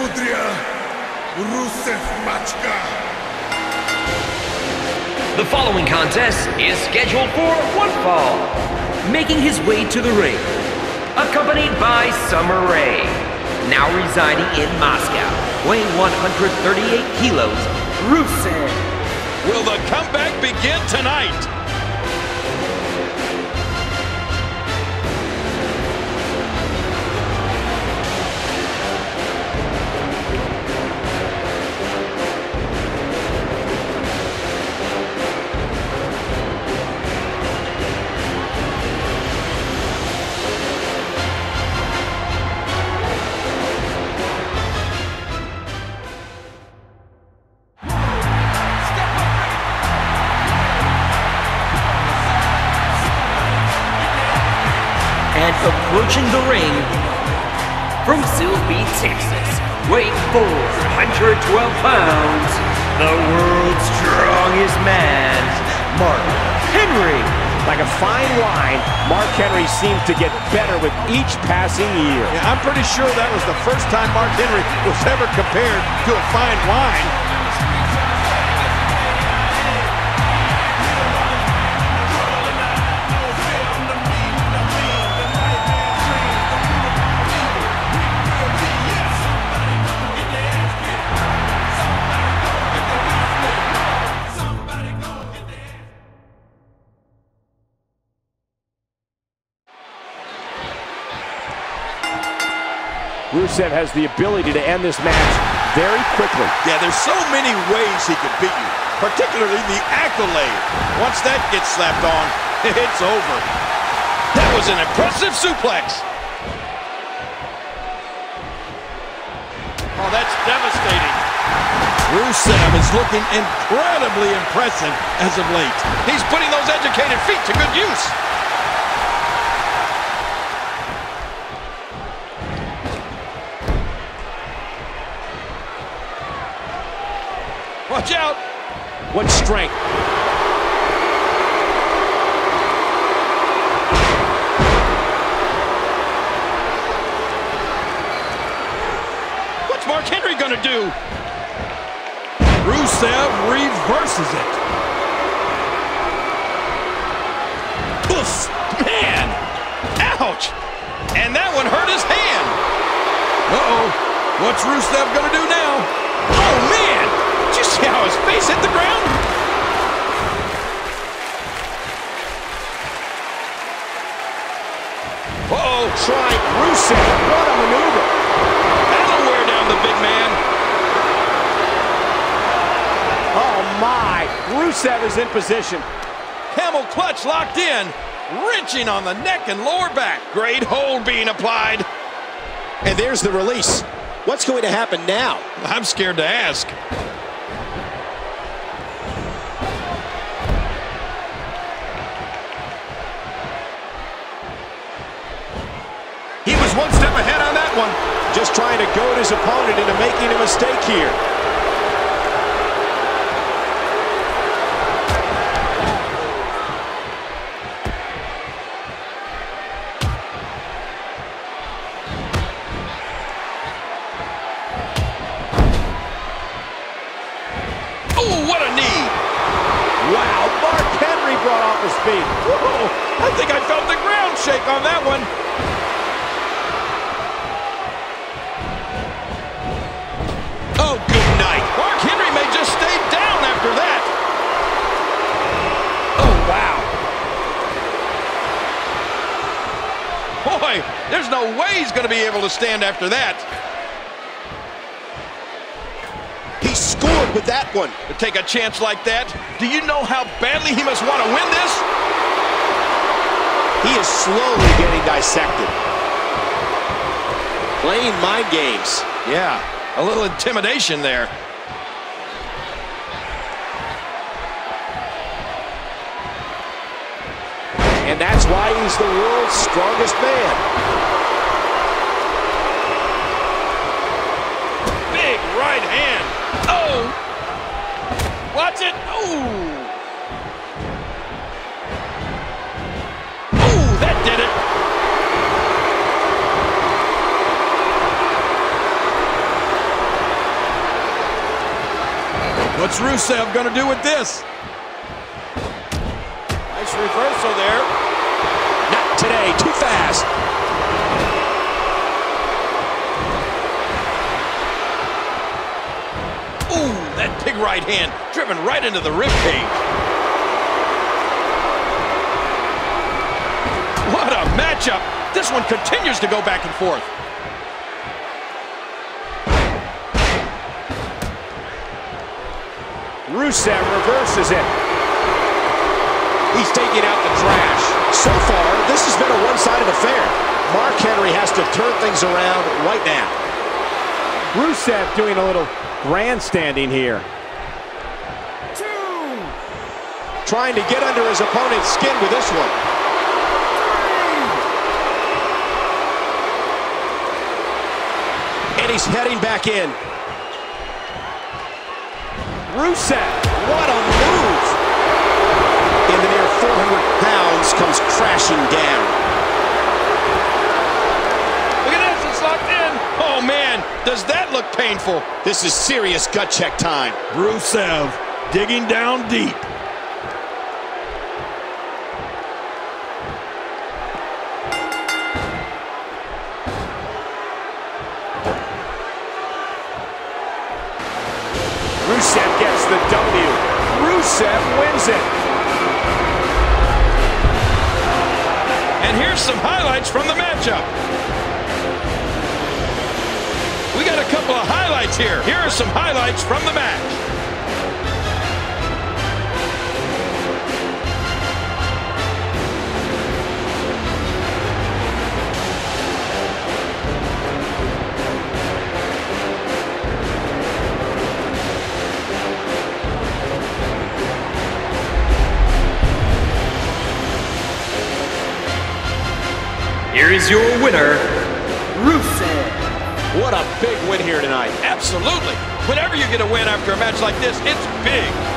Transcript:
Sudrya Rusev Machka. The following contest is scheduled for one fall. Making his way to the ring, accompanied by Summer Rae, now residing in Moscow, weighing 138 kilos, Rusev. Will the comeback begin tonight? And approaching the ring, from Silsbee, Texas, weighing 412 pounds, the world's strongest man, Mark Henry. Like a fine wine, Mark Henry seems to get better with each passing year. Yeah, I'm pretty sure that was the first time Mark Henry was ever compared to a fine wine. Rusev has the ability to end this match very quickly. Yeah, there's so many ways he could beat you, particularly the accolade. Once that gets slapped on, it's over. That was an impressive suplex. Oh, that's devastating. Rusev is looking incredibly impressive as of late. He's putting those educated feet to good use. Watch out! What strength. What's Mark Henry gonna do? Rusev reverses it. Oof! Man! Ouch! And that one hurt his hand. Uh-oh. What's Rusev gonna do now? Oh, man! Did you see how his face hit the ground? Uh-oh. Try Rusev. What a maneuver. That'll wear down the big man. Oh, my. Rusev is in position. Camel clutch locked in. Wrenching on the neck and lower back. Great hold being applied. And there's the release. What's going to happen now? I'm scared to ask. He was one step ahead on that one. Just trying to goad his opponent into making a mistake here. Oh, what a knee! Wow, Mark Henry brought off his feet. Whoa, I think I felt the ground shake on that one. Oh, good night. Mark Henry may just stay down after that. Oh, wow. Boy, there's no way he's going to be able to stand after that. He scored with that one. To take a chance like that, do you know how badly he must want to win this? He is slowly getting dissected. Playing mind games. Yeah, a little intimidation there. And that's why he's the world's strongest man. Big right hand. Oh! Watch it. Oh! Oh, that did it. What's Rusev going to do with this? Nice reversal there. Not today, too fast. Ooh, that big right hand driven right into the ribcage. What a matchup. This one continues to go back and forth. Rusev reverses it. He's taking out the trash. So far, this has been a one-sided affair. Mark Henry has to turn things around right now. Rusev doing a little grandstanding here. Trying to get under his opponent's skin with this one. And he's heading back in. Rusev. What a move! In the near 400 pounds comes crashing down. Look at this, it's locked in. Oh man, does that look painful? This is serious gut check time. Rusev digging down deep. Rusev gets the W. Rusev wins it. And here's some highlights from the matchup. We got a couple of highlights here. Here are some highlights from the match. Here is your winner, Rusev. What a big win here tonight. Absolutely. Whenever you get a win after a match like this, it's big.